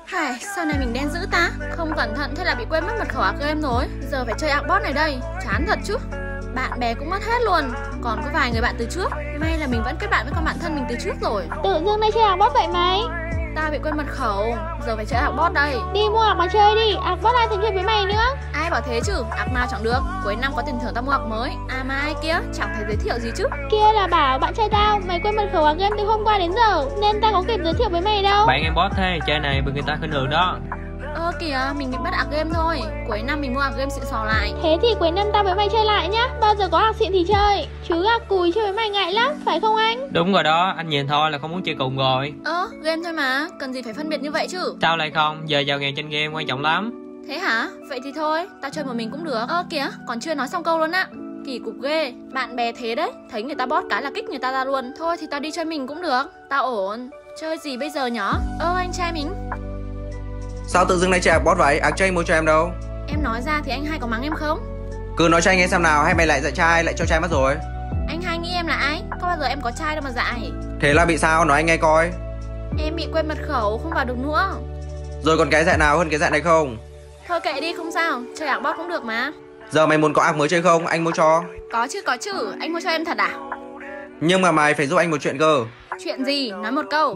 Hài, sao này mình đen dữ ta? Không cẩn thận thế là bị quên mất mật khẩu game rồi. Giờ phải chơi bot này đây, chán thật chứ. Bạn bè cũng mất hết luôn, còn có vài người bạn từ trước. May là mình vẫn kết bạn với con bạn thân mình từ trước rồi. Tự dưng nay chơi bot vậy mày? Ta bị quên mật khẩu, giờ phải chơi bot đây. Đi mua mà chơi đi, bot ai thèm chơi với mày nữa. Ai bảo thế chứ, nào chẳng được. Cuối năm có tiền thưởng tao mua mới. Mà ai kia, chẳng thấy giới thiệu gì chứ. Kia là bảo bạn trai tao, mày quên mật khẩu game từ hôm qua đến giờ, nên tao có kịp giới thiệu với mày đâu. Bạn em bot thế, chơi này bị người ta khinh thường đó. Kìa, mình bị bắt game thôi. Cuối năm mình mua game xịn sò lại. Thế thì cuối năm tao với mày chơi lại nhá. Bao giờ có xịn thì chơi, chứ cùi chơi với mày ngại lắm, phải không anh? Đúng rồi đó, anh nhìn thôi là không muốn chơi cùng rồi. Game thôi mà, cần gì phải phân biệt như vậy chứ. Sao lại không, giờ giàu nghèo trên game quan trọng lắm. Thế hả? Vậy thì thôi, tao chơi một mình cũng được. Kìa, còn chưa nói xong câu luôn á. Kỳ cục ghê, bạn bè thế đấy. Thấy người ta bot cái là kích người ta ra luôn. Thôi thì tao đi chơi mình cũng được, tao ổn. Chơi gì bây giờ nhở? Anh trai mình. Sao tự dưng nay chơi bot vậy? Chơi mua cho em đâu. Em nói ra thì anh hai có mắng em không? Cứ nói cho anh nghe xem nào, hay mày lại dạy trai, lại cho trai mất rồi. Anh hai nghĩ em là ai? Có bao giờ em có trai đâu mà dạy. Thế là bị sao? Nói anh nghe coi. Em bị quên mật khẩu, không vào được nữa. Rồi còn cái dạy nào hơn cái dạy này không? Thôi kệ đi, không sao, chơi bot cũng được mà. Giờ mày muốn có mới chơi không? Anh mua cho. Có chứ, anh mua cho em thật à? Nhưng mà mày phải giúp anh một chuyện cơ. Chuyện gì? Nói một câu.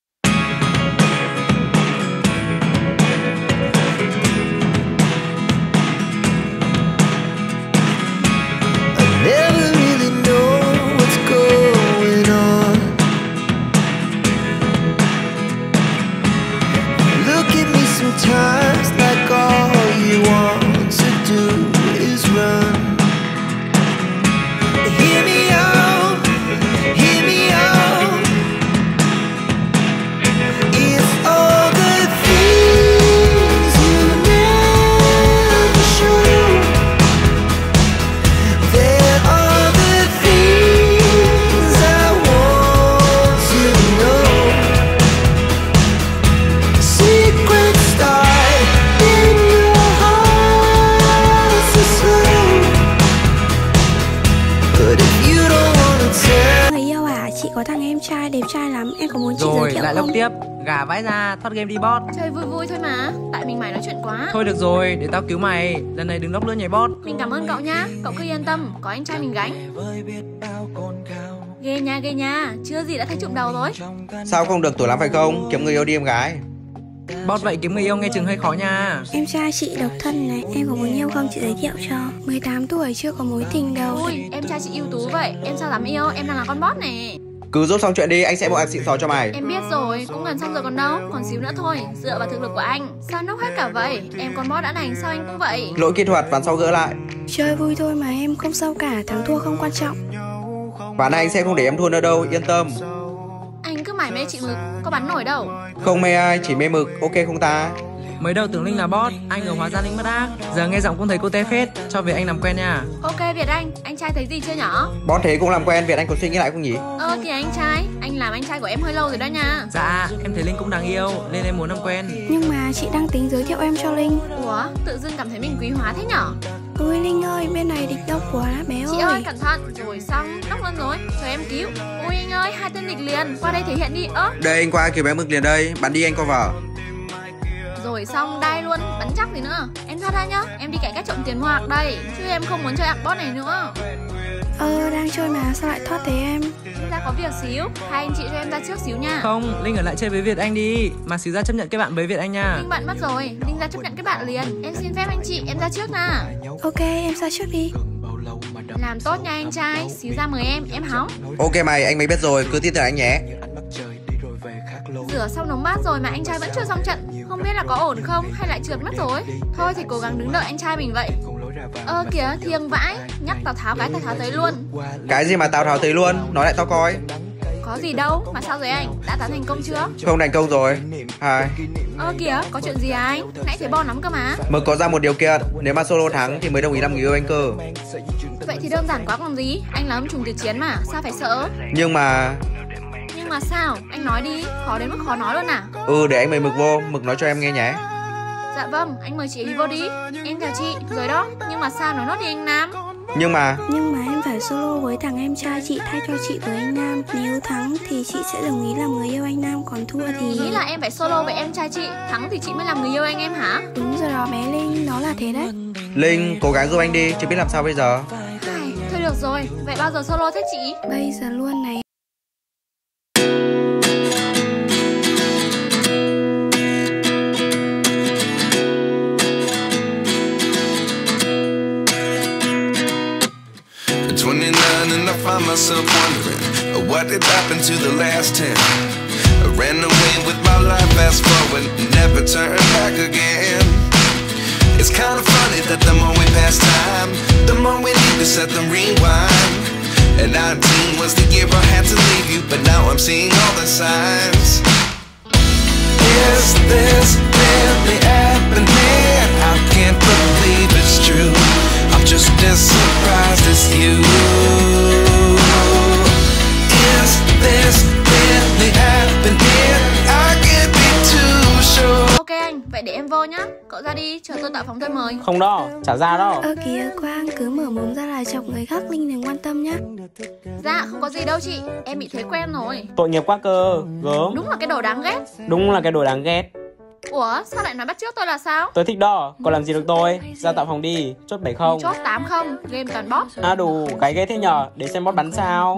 Never really know what's going on. Look at me sometimes like all you want to do is run. Hear me out, hear me out. It's all the things you never show. There are the things I want to know. Secrets start in your heart so slow. But if you don't wanna tell. Người yêu à, chị có thằng em trai đẹp trai lắm, em có muốn chị rồi giới thiệu lại không? lốc tiếp, gà vãi ra, thoát game đi bot. Chơi vui vui thôi mà, tại mình mày nói chuyện quá. Thôi được rồi, để tao cứu mày, lần này đừng lốc nữa nhảy bot. Mình cảm ơn cậu nha, cậu cứ yên tâm, có anh trai mình gánh. Ghê nha, chưa gì đã thấy trụm đầu rồi. Sao không được tuổi lắm phải không? Kiếm người yêu đi em gái. Bot vậy kiếm người yêu nghe chừng hơi khó nha. Em trai chị độc thân này, em có muốn yêu không chị giới thiệu cho. 18 tuổi chưa có mối tình đâu. Ui, em trai chị ưu tú vậy, em sao dám yêu, em đang là con bot nè. Cứ giúp xong chuyện đi, anh sẽ bộ xịn sò cho mày. Em biết rồi, cũng gần xong rồi còn đâu, còn xíu nữa thôi, dựa vào thực lực của anh. Sao nốc hết cả vậy, em con bot đã đành sao anh cũng vậy. Lỗi kỹ thuật, ván sau gỡ lại. Chơi vui thôi mà em, không sao cả, thắng thua không quan trọng. Ván này anh sẽ không để em thua nữa đâu, yên tâm. Anh cứ mải mê chị Mực, có bắn nổi đâu. Không mê ai, chỉ mê Mực, ok không ta? Mới đầu tưởng Linh là bot, anh ngờ hóa ra Linh mất ác. Giờ nghe giọng cũng thấy cô té phết, cho việc anh làm quen nha. Ok Việt anh trai thấy gì chưa nhỏ? Bot thế cũng làm quen, Việt anh có suy nghĩ lại không nhỉ? Kìa anh trai, anh làm anh trai của em hơi lâu rồi đó nha. Dạ, em thấy Linh cũng đáng yêu, nên em muốn làm quen. Nhưng mà chị đang tính giới thiệu em cho Linh. Ủa, tự dưng cảm thấy mình quý hóa thế nhở? Ôi Linh ơi, bên này địch đông quá bé ơi. Chị ơi cẩn thận, rồi xong, nóc luôn rồi, chờ em cứu. Ôi anh ơi, 2 tên địch liền, qua đây thể hiện đi. Đây anh qua cứu bé Mực liền đây, bắn đi anh qua vào. Rồi xong, đai luôn, bắn chắc gì nữa. Em thoát ra nhá, em đi cải cách trộm tiền mua đây. Chứ em không muốn chơi bot này nữa. Đang chơi mà, sao lại thoát thế em? Em ra có việc xíu, hai anh chị cho em ra trước xíu nha. Không, Linh ở lại chơi với Việt Anh đi. Mà xíu ra chấp nhận kết bạn với Việt Anh nha. Linh bận mất rồi, Linh ra chấp nhận kết bạn liền. Em xin phép anh chị, em ra trước nè. Ok, em ra trước đi. Làm tốt nha anh trai, xíu ra mời em hóng. Ok mày, anh mới biết rồi, cứ tin tưởng anh nhé. Rửa xong nóng bát rồi mà anh trai vẫn chưa xong trận. Không biết là có ổn không hay lại trượt mất rồi. Thôi thì cố gắng đứng đợi anh trai mình vậy. Kìa, thiêng vãi. Nhắc Tào Tháo cái Tào Tháo tới luôn. Cái gì mà Tào Tháo tới luôn, nói lại tao coi. Có gì đâu, mà sao rồi anh? Đã tán thành công chưa? Không thành công rồi. Hai. Kìa, có chuyện gì à anh? Nãy thấy bon lắm cơ mà. Mực có ra một điều kiện, nếu mà solo thắng thì mới đồng ý làm người yêu anh cơ. Vậy thì đơn giản quá còn gì. Anh là ông trùm từ chiến mà, sao phải sợ? Nhưng mà sao? Anh nói đi, khó đến mức khó nói luôn à? Để anh mời Mực vô, Mực nói cho em nghe nhé. Dạ vâng, anh mời chị ấy vô đi. Em chào chị, rồi đó. Nhưng mà sao nói nốt đi anh Nam? Nhưng mà em phải solo với thằng em trai chị thay cho chị với anh Nam. Nếu thắng thì chị sẽ đồng ý làm người yêu anh Nam, còn thua thì... Ý là em phải solo với em trai chị, thắng thì chị mới làm người yêu anh em hả? Đúng rồi đó bé Linh, nó là thế đấy. Linh cố gắng giúp anh đi, chứ biết làm sao bây giờ. Thôi được rồi, vậy bao giờ solo thế chị? Bây giờ luôn này. At 29 and I find myself wondering what did happen to the last 10. I ran away with my life, fast forward, never turn back again. It's kind of funny that the more we pass time, the more we need to set them rewind. And 19 was the year I had to leave you, but now I'm seeing all the signs. Is this really happening? I can't believe it's true. I'm just as surprised as you. Is this really happening? I can't be too sure. Ok anh, vậy để em vô nhá. Cậu ra đi, chờ tôi tạo phòng tôi mời. Không đó, chả ra đâu. Kìa Quang, cứ mở mồm ra là chọc người khác, Linh đừng quan tâm nhá. Dạ, không có gì đâu chị, em bị thế quen rồi. Tội nghiệp quá cơ, gớm. Đúng là cái đồ đáng ghét. Đúng là cái đồ đáng ghét. Ủa, sao lại nói bắt chước tôi là sao? Tôi thích đó, còn làm gì được tôi. Ra tạo phòng đi, chốt 70. Chốt 80, game toàn bot. À đủ, cái ghê thế nhờ, để xem bot bắn sao.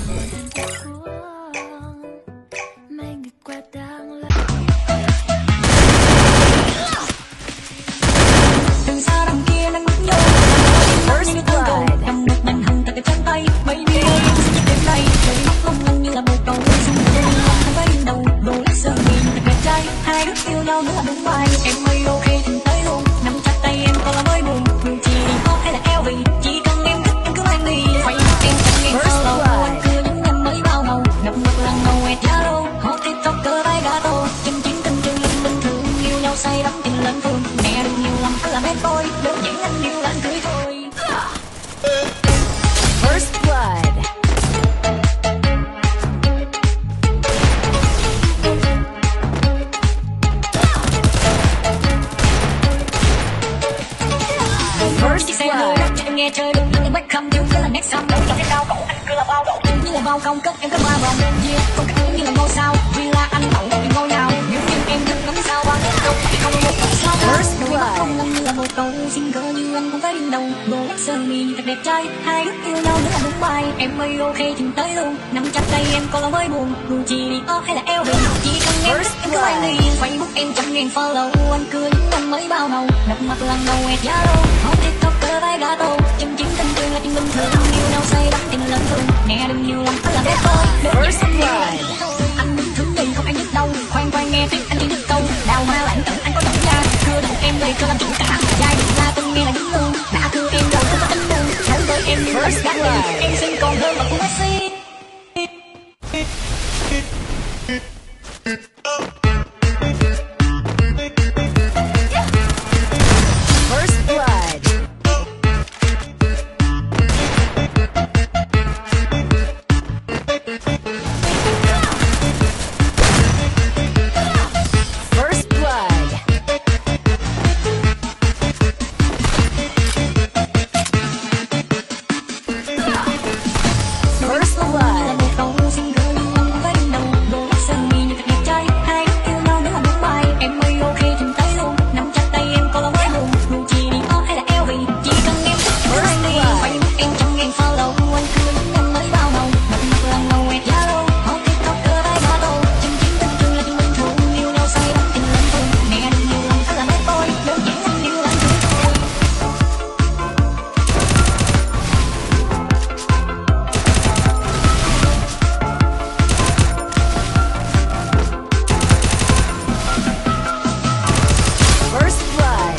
Từ xa đằng kia nắng nhô First blood cầm một màn hình tại chân tay baby ơi em sẽ đêm nay đôi mắt long lanh như là một cầu sung tôi không phải in đầu đôi sơ mi thật đẹp trai hai đứa yêu nhau nữa là đúng bài em ơi ok thì tới luôn nắm chặt tay em còn là mới buồn dù chỉ đi hot hay là eo vì chỉ cần em thích em cứ mang đi quay mặt em chẳng em follow anh cứ những năm mới bao màu nằm mặt là ngầu ẹt giá đâu hot tiktok cơ tay gà tô chân chính tình trường là bình thường yêu nhau say đắm tình lẫn thường mẹ đừng nhiều lắm là mẹ tôi đơn giản anh yêu là anh cưới thôi. First blood. First blood. Em nghe chơi đừng những back come như là next time trong cái cao cổ anh cứ là bao độ như là bao công cất em cứ ba vòng bên kia phong cách như là ngôi sao vì là anh hậu vì ngôi nào nếu như em đừng ngắm sao bao nhiêu không một sao first blood không ngâm như là một câu xin cỡ như anh không phải điên đầu đồ lắc sơ mi thật đẹp trai hai đứa yêu nhau nữa là đúng bài em ơi ok thì tới luôn nắm chặt tay em còn là mới buồn dù chỉ đi hay là eo vì chỉ cần em thích em cứ anh đi Facebook em chẳng ngàn follow anh cười những năm mới bao màu gặp mặt lần đầu ẹt giá đâu hot tiktok cơ vai gà tô chân chính tình trường là chuyện bình thường yêu nhau say đắm tình lẫn thường mẹ đừng nhiều lắm là bé tôi first blood anh bình thường gì không anh biết đâu khoan khoan nghe tiếng anh chỉ được câu đào hoa lãng tử anh có懂nha cưa đầu em đây cơ làm chủ cả trai được ra từng nghe là dính luôn đã cưa em rồi không có tính luôn nói với em first blood em xinh còn hơn mà cũng Messi. First blood. First blood. First blood. Em ơi ok thì tới luôn nắm chặt tay em còn là mới buồn dù chỉ đi hay là eo vì chỉ cần em thích cứ anh đi quay mặt em chẳng ngàn follow anh cứ những năm mới bao màu mặt mặt là ngầu ẹt giá đâu hot tiktok cơ tay gà tô chân chính tình trường là chuyện bình thường yêu nhau say đắm tình lẫn thường mẹ đừng nhiều lắm anh là bé tôi đơn giản anh yêu là anh cưới thôi. First blood.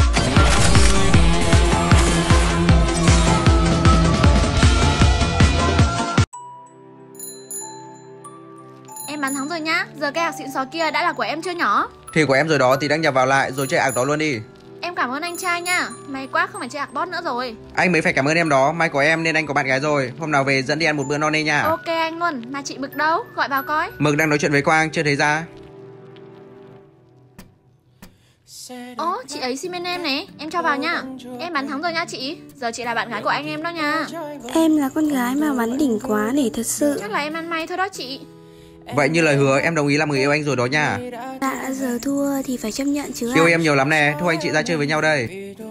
Em bán thắng rồi nhá. Giờ cái ạc xịn xò kia đã là của em chưa nhỏ? Thì của em rồi đó thì đăng nhập vào lại rồi chơi ạc đó luôn đi. Em cảm ơn anh trai nha. May quá không phải chơi ạc bot nữa rồi. Anh mới phải cảm ơn em đó, may có em nên anh có bạn gái rồi. Hôm nào về dẫn đi ăn một bữa no nê nha. Ok anh luôn. Mà chị Mực đâu? Gọi vào coi. Mực đang nói chuyện với Quang, chưa thấy ra. Ồ, chị ấy xin bên em nè, em cho vào nha. Em bắn thắng rồi nha chị. Giờ chị là bạn gái của anh em đó nha. Em là con gái mà bắn đỉnh quá để thật sự. Chắc là em ăn may thôi đó chị. Vậy như lời hứa em đồng ý làm người yêu anh rồi đó nha. Dạ, giờ thua thì phải chấp nhận chứ ạ. Yêu em nhiều lắm nè, thôi anh chị ra chơi với nhau đây.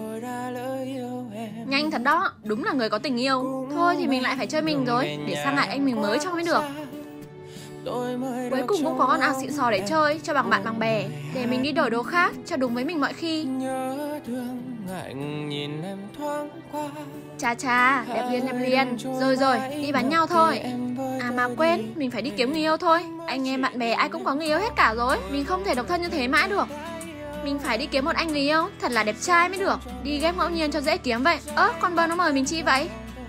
Nhanh thật đó, đúng là người có tình yêu. Thôi thì mình lại phải chơi mình rồi, để sang lại anh mình mới cho mới được. Cuối cùng cũng có con ảo xịn sò để chơi, cho bằng bạn bằng bè. Để mình đi đổi đồ khác, cho đúng với mình mọi khi. Chà chà, đẹp liền. Rồi, đi bắn nhau thôi. À mà quên, mình phải đi kiếm người yêu thôi. Anh em bạn bè ai cũng có người yêu hết cả rồi. Mình không thể độc thân như thế mãi được. Mình phải đi kiếm một anh người yêu thật là đẹp trai mới được. Đi ghép ngẫu nhiên cho dễ kiếm vậy. Con bơ nó mời mình chi vậy?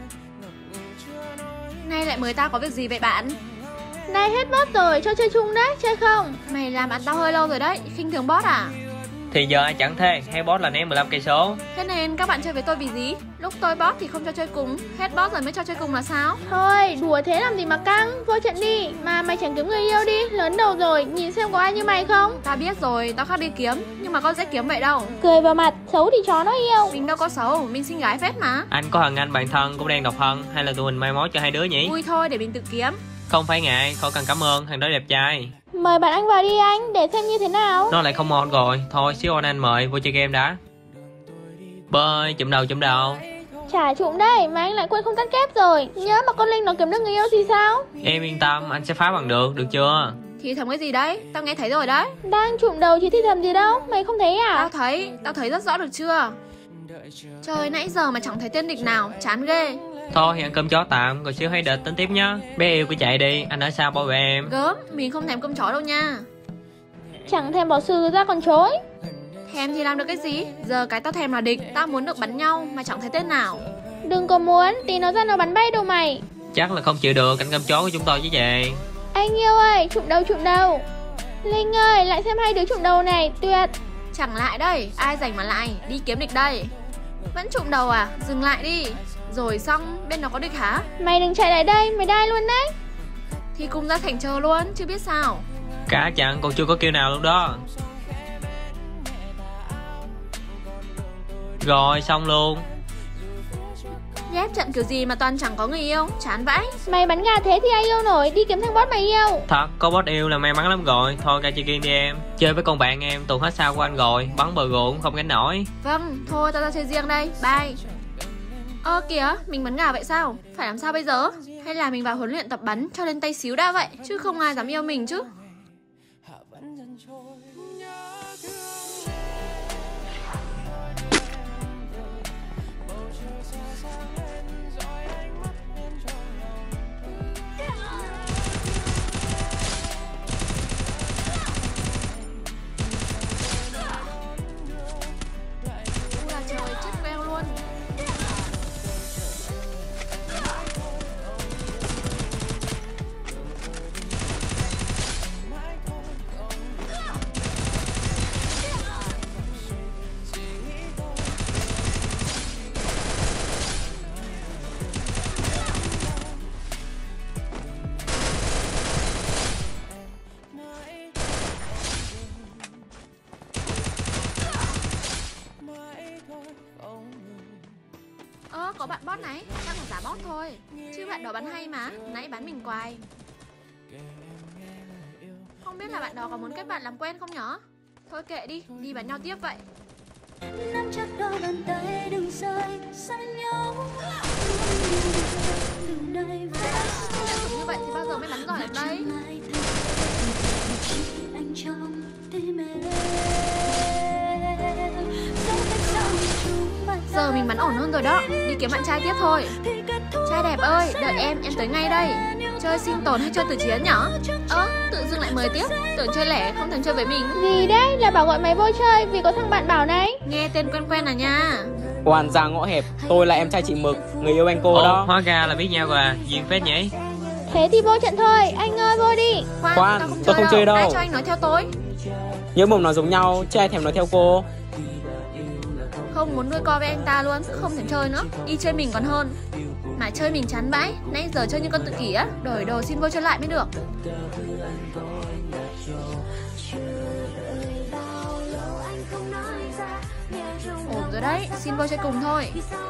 Nay lại mời tao có việc gì vậy bạn? Này hết boss rồi, cho chơi chung đấy, chơi không? Mày làm bạn tao hơi lâu rồi đấy, khinh thường boss à? Thì giờ ai chẳng thế, hay boss là ném 15 cây số. Thế nên các bạn chơi với tôi vì gì? Lúc tôi boss thì không cho chơi cùng, hết boss rồi mới cho chơi cùng là sao? Thôi, đùa thế làm gì mà căng, vô trận đi. Mà mày chẳng kiếm người yêu đi, lớn đầu rồi, nhìn xem có ai như mày không? Tao biết rồi, tao khác đi kiếm, nhưng mà có dễ kiếm vậy đâu. Cười vào mặt, xấu thì chó nó yêu. Mình đâu có xấu, mình xinh gái phết mà. Anh có thằng anh bạn thân cũng đang độc thân, hay là tụi mình mai mối cho hai đứa nhỉ? Vui thôi, để mình tự kiếm. Không phải ngại, khỏi cần cảm ơn, thằng đó đẹp trai. Mời bạn anh vào đi anh, để xem như thế nào. Nó lại không on rồi, thôi xíu on anh mời, vô chơi game đã. Bơi, chụm đầu. Chả trụng đây, mà anh lại quên không tắt kép rồi. Nhớ mà con Linh nó kiếm được người yêu thì sao? Em yên tâm, anh sẽ phá bằng được chưa? Thì thầm cái gì đấy, tao nghe thấy rồi đấy. Đang trụng đầu chứ thì thầm gì đâu, mày không thấy à? Tao thấy rất rõ được chưa? Trời, nãy giờ mà chẳng thấy tên địch nào, chán ghê. Thôi thì ăn cơm chó tạm, rồi xíu hay đợi tính tiếp nhá. Bé yêu cứ chạy đi, anh ở xa bảo vệ em. Gớm, mình không thèm cơm chó đâu nha. Chẳng thèm bỏ sư ra còn chối. Thèm thì làm được cái gì? Giờ cái tao thèm là địch, tao muốn được bắn nhau mà chẳng thấy tên nào. Đừng có muốn, tí nó ra nó bắn bay đồ mày. Chắc là không chịu được canh cơm chó của chúng tôi chứ gì. Anh yêu ơi, trụng đầu. Linh ơi, lại xem hai đứa trụng đầu này, tuyệt. Chẳng lại đây, ai rảnh mà lại, đi kiếm địch đây. Vẫn trụng đầu à? Dừng lại đi. Rồi xong, bên đó có địch hả? Mày đừng chạy lại đây, mày đai luôn đấy. Thì cùng ra thành chờ luôn, chứ biết sao. Cả chẳng còn chưa có kêu nào luôn đó. Rồi xong luôn. Ghép trận kiểu gì mà toàn chẳng có người yêu, chán vãi. Mày bắn gà thế thì ai yêu nổi, đi kiếm thằng boss mày yêu. Thật, có boss yêu là may mắn lắm rồi. Thôi ra chơi game đi em. Chơi với con bạn em, tuần hết sao của anh rồi. Bắn bờ ruộng không gánh nổi. Vâng, thôi tao ra chơi riêng đây, bye. Kìa, mình bắn gà vậy sao? Phải làm sao bây giờ? Hay là mình vào huấn luyện tập bắn cho lên tay xíu đã vậy, chứ không ai dám yêu mình chứ. Trời, chết queo luôn. Có bạn bot này, chắc là giả bot thôi. Chứ bạn đó bắn hay mà, nãy bắn mình quài. Không biết là bạn đó có muốn kết bạn làm quen không nhở? Thôi kệ đi, đi bắn nhau tiếp vậy. Nắm chắc đôi bàn tay đừng rời xa nhau. Như vậy thì bao giờ mới bắn giỏi được đây? Giờ mình bắn ổn hơn rồi đó, đi kiếm bạn trai tiếp thôi. Trai đẹp ơi, đợi em tới ngay đây. Chơi sinh tồn hay chơi tử chiến nhở? Tự dưng lại mời tiếp, tưởng chơi lẻ không thèm chơi với mình. Gì đấy, là bảo gọi mày vô chơi vì có thằng bạn bảo này. Nghe tên quen à nha. Oan ra ngõ hẹp, tôi là em trai chị Mực, người yêu anh cô đó. Hóa ra là biết nhau rồi à, duyên phết nhỉ. Thế thì vô trận thôi, anh ơi vô đi. Khoan, tôi không chơi đâu. Ai cho anh nói theo tôi? Nhớ mồm nói giống nhau, chứ ai thèm nói theo cô. Không muốn đuôi co với anh ta luôn, không thèm chơi nữa. Đi chơi mình còn hơn. Mà chơi mình chán vãi, nãy giờ chơi như con tự kỷ á. Đổi đồ xin vô chơi lại mới được. rồi đấy, xin vô chơi cùng thôi.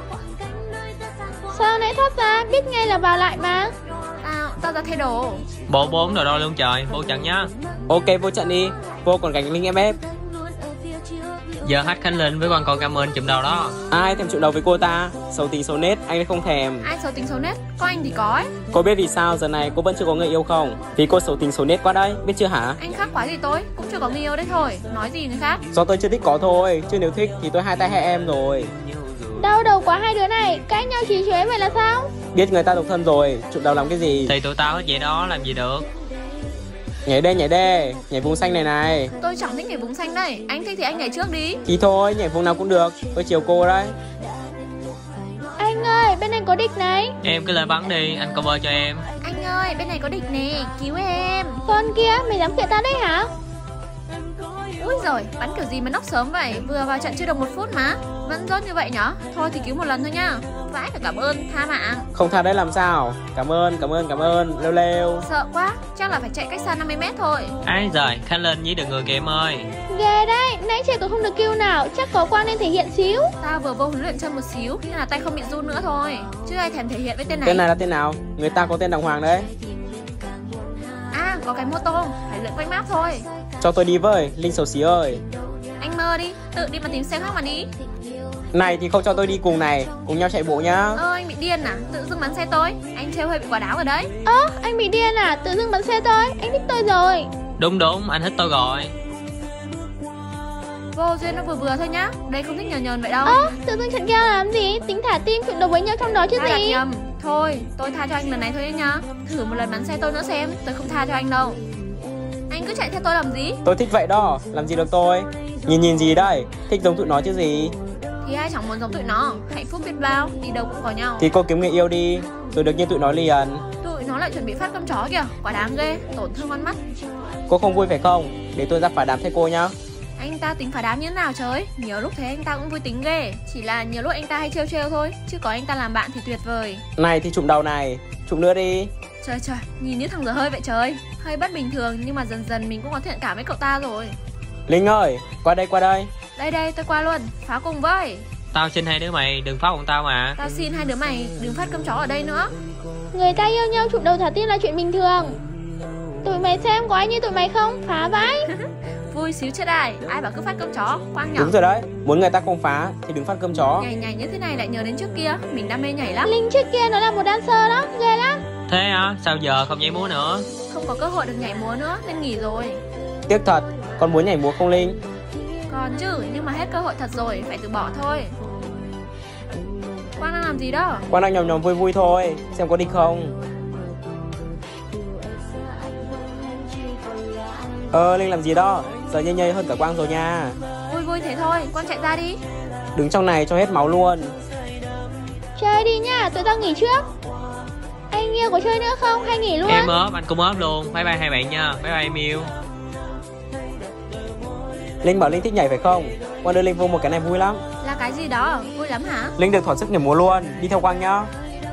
Sao nãy thoát ra, biết ngay là vào lại mà. Tao ra thay đồ. Bộ 4 đồ đôi luôn trời, vô trận nhá. Ok, vô trận đi. Vô còn gánh Linh em ép. Giờ hát Khánh Linh với con cảm ơn chụm đầu đó. Ai thèm chụm đầu với cô ta? Xấu tính xấu nết, anh không thèm. Ai xấu tính xấu nết? Có anh thì có ấy. Cô biết vì sao giờ này cô vẫn chưa có người yêu không? Vì cô xấu tính xấu nết quá đấy, biết chưa hả? Anh khác quá gì tôi, cũng chưa có người yêu đấy thôi. Nói gì người khác? Do tôi chưa thích có thôi, chứ nếu thích thì tôi hai tay hai em rồi. Đau đầu quá hai đứa này, cãi nhau chí chóe vậy là sao? Biết người ta độc thân rồi, chụm đầu làm cái gì? Thì tụi tao hết vậy đó, làm gì được. Nhảy đê, nhảy vùng xanh này này. Tôi chẳng thích nhảy vùng xanh đây, anh thích thì anh nhảy trước đi. Thì thôi, nhảy vùng nào cũng được, tôi chiều cô đấy. Anh ơi, bên anh có địch này. Em cứ lên bắn đi, anh cover cho em. Anh ơi, bên này có địch nè, cứu em. Con kia, mày dám kiện tao đấy hả? Úi rồi, bắn kiểu gì mà nóc sớm vậy? Vừa vào trận chưa được 1 phút mà. Vẫn rốt như vậy nhở? Thôi thì cứu một lần thôi nhá. Vãi cả cảm ơn, tha mạng. Không tha đấy làm sao? Cảm ơn, lêu. Sợ quá, chắc là phải chạy cách xa 50 mét thôi. Ai giời, Khánh Linh với đừng người kìa em ơi. Ghê đấy, nãy chạy tôi không được kêu nào, chắc có Quang nên thể hiện xíu. Tao vừa vô huấn luyện chân một xíu, nên là tay không bị run nữa thôi. Chứ ai thèm thể hiện với tên này. Tên này là tên nào? Người ta có tên đàng hoàng đấy. À, có cái mô tô, phải lượn quanh map thôi. Cho tôi đi với, Linh xấu xí ơi. Anh mơ đi, tự đi mà tìm xe khác mà đi. Này thì không cho tôi đi cùng này, cùng nhau chạy bộ nhá. Anh bị điên à, tự dưng bắn xe tôi. Anh trêu hơi bị quả đáo rồi đấy. Anh bị điên à, tự dưng bắn xe tôi, anh thích tôi rồi. Đúng, anh thích tôi rồi. Vô duyên nó vừa thôi nhá, đây không thích nhờn vậy đâu. Tự dưng trận keo làm gì, tính thả tim chuyện đấu với nhau trong đó chứ Ta đặt gì. nhầm. Thôi, tôi tha cho anh lần này thôi nhá. Thử một lần bắn xe tôi nữa xem, tôi không tha cho anh đâu. Anh cứ chạy theo tôi làm gì? Tôi thích vậy đó, làm gì được tôi. Nhìn gì đây, thích giống tụi nó chứ gì. Thì ai chẳng muốn giống tụi nó, hạnh phúc biết bao, đi đâu cũng có nhau. Thì cô kiếm người yêu đi, rồi được như tụi nó liền. Tụi nó lại chuẩn bị phát cơm chó kìa, quả đáng ghê, tổn thương con mắt. Cô không vui phải không? Để tôi ra phá đám thay cô nhá. Anh ta tính phá đám như thế nào trời? Nhiều lúc thấy anh ta cũng vui tính ghê. Chỉ là nhiều lúc anh ta hay trêu thôi, chứ có anh ta làm bạn thì tuyệt vời. Này thì chụm đầu này, chụm nữa đi. Trời, nhìn như thằng dở hơi vậy trời. Hơi bất bình thường nhưng mà dần mình cũng có thiện cảm với cậu ta rồi. Linh ơi, qua đây. Đây, tôi qua luôn, phá cùng với. Tao xin hai đứa mày đừng phá bọn tao mà. Tao xin hai đứa mày đừng phát cơm chó ở đây nữa. Người ta yêu nhau chụm đầu thả tim là chuyện bình thường. Tụi mày xem có ai như tụi mày không? Phá vãi. Vui xíu chết ai bảo cứ phát cơm chó, Quang nhỏ. Đúng rồi đấy, muốn người ta không phá thì đừng phát cơm chó. Nhảy như thế này lại nhớ đến trước kia, mình đam mê nhảy lắm. Linh trước kia nó là một dancer đó, ghê lắm. Thế á, sao giờ không nhảy múa nữa? Không có cơ hội được nhảy múa nữa nên nghỉ rồi. Tiếc thật, con muốn nhảy múa không Linh? Còn chứ, nhưng mà hết cơ hội thật rồi, phải từ bỏ thôi. Quang đang làm gì đó? Quang đang nhòm vui thôi, xem có đi không. Linh làm gì đó, giờ nhây hơn cả Quang rồi nha. Vui thế thôi, Quang chạy ra đi. Đứng trong này cho hết máu luôn. Chơi đi nhá, tụi tao nghỉ trước. Anh yêu có chơi nữa không hay nghỉ luôn? Em ốp, anh cũng ốp luôn. Bye bye hai bạn nha, bye bye em yêu. Linh bảo Linh thích nhảy phải không? Quang đưa Linh vô một cái này vui lắm. Là cái gì đó, vui lắm hả? Linh được thỏa sức nhảy múa luôn, đi theo Quang nhá.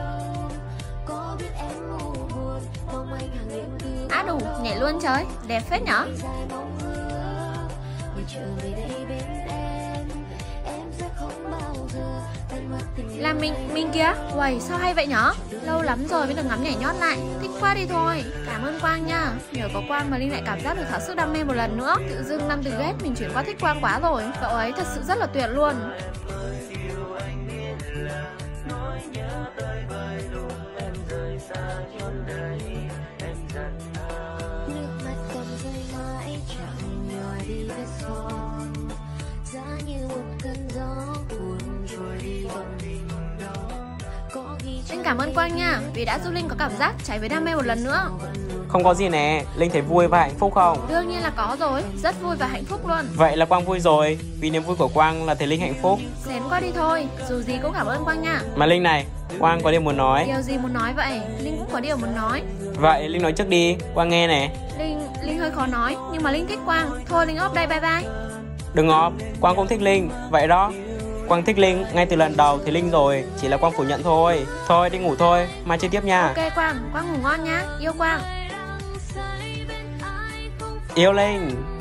Đủ, nhảy luôn trời, đẹp phết nhở. Là mình kìa, uầy sao hay vậy nhở? Lâu lắm rồi mới được ngắm nhảy nhót lại, thích quá đi thôi. Cảm ơn Quang nha, nhờ có Quang mà Linh lại cảm giác được thỏa sức đam mê một lần nữa. Tự dưng năm từ ghét mình chuyển qua thích Quang quá rồi, cậu ấy thật sự rất là tuyệt luôn. Linh cảm ơn Quang nha, vì đã giúp Linh có cảm giác cháy với đam mê một lần nữa. Không có gì nè, Linh thấy vui và hạnh phúc không? Đương nhiên là có rồi, rất vui và hạnh phúc luôn. Vậy là Quang vui rồi, vì niềm vui của Quang là thấy Linh hạnh phúc. Xén qua đi thôi, dù gì cũng cảm ơn Quang nha. Mà Linh này, Quang có điều muốn nói. Điều gì muốn nói vậy? Linh cũng có điều muốn nói. Vậy Linh nói trước đi, Quang nghe nè. Linh hơi khó nói, nhưng mà Linh thích Quang. Thôi Linh ốp đây, bye bye. Đừng ốp, Quang cũng thích Linh, vậy đó. Quang thích Linh ngay từ lần đầu thì Linh rồi, chỉ là Quang phủ nhận thôi. Thôi đi ngủ thôi, mai chơi tiếp nha. Ok Quang ngủ ngon nha, yêu Quang. Yêu Linh.